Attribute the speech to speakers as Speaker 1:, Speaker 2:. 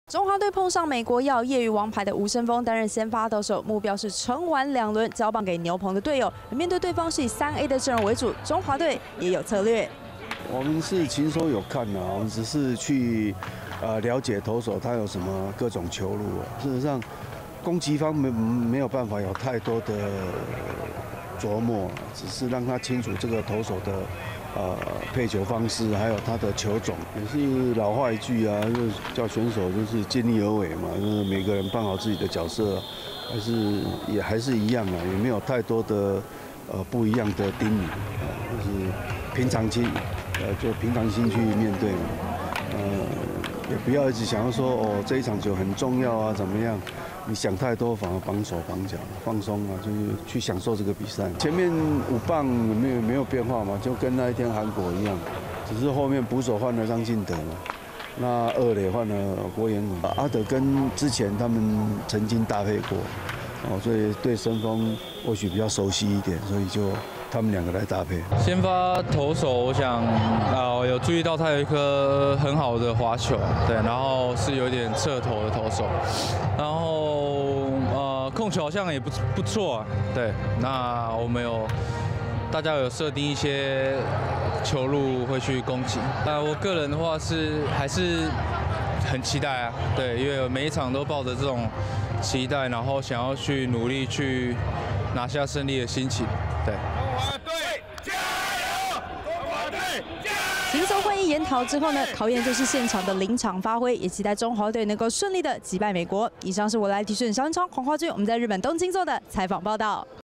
Speaker 1: 中华队碰上美国要业余王牌的吴声峰担任先发投手，目标是撑完2轮交棒给牛棚的队友。面对对方是以3A 的阵容为主，中华队也有策略。
Speaker 2: 我们是勤手有看啊，我们只是去了解投手他有什么各种球路啊。事实上，攻击方没有办法有太多的琢磨，只是让他清楚这个投手的。配球方式，还有他的球种，也是老话一句啊，就是叫选手就是尽力而为嘛，就是每个人扮好自己的角色，还是一样啊，也没有太多的不一样的叮咛啊，就是平常心，就平常心去面对嘛，也不要一直想要说哦这一场球很重要啊怎么样。你想太多，反而绑手绑脚，放松啊，就是去享受这个比赛。前面5棒没有变化嘛，就跟那一天韩国一样，只是后面捕手换了张进德嘛，那2垒换了郭彦文，阿德跟之前他们曾经搭配过，所以对声峰或许比较熟悉一点，所以就他们2个来搭配。
Speaker 3: 先发投手，我想有注意到他有一颗很好的滑球，对，然后是有点侧投的投手，然后控球好像也不错啊，对，那我们大家有设定一些球路会去攻击，我个人的话还是很期待啊，对，因为每一场都抱着这种期待，然后想要去努力去拿下胜利的心情，对。
Speaker 1: 轻松会议研讨之后呢，考验就是现场的临场发挥，也期待中华队能够顺利的击败美国。以上是我来提讯小文昌、黄华君，我们在日本东京做的采访报道。